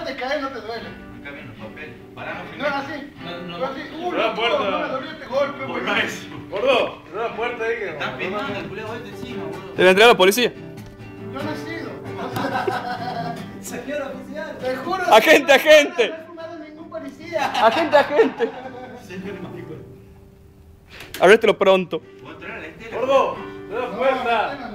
te caes, no te duele. Cambien los papeles. Paramos. No es así. No así. Cerrá la puerta. No me dolió este golpe, Por güey. eso. Gordo, cerrá la puerta ahí que Están filmando el culeo este encima, boludo. ¿Te la entrega a la policía? Yo no he sido. Señor oficial. Te juro. Agente, que agente. No he fumado ningún policía. Agente, agente. Señor maricón. Arréstelo pronto. ¿Puedo traer la estela? Gordo, cerrá la No, puerta. no, no,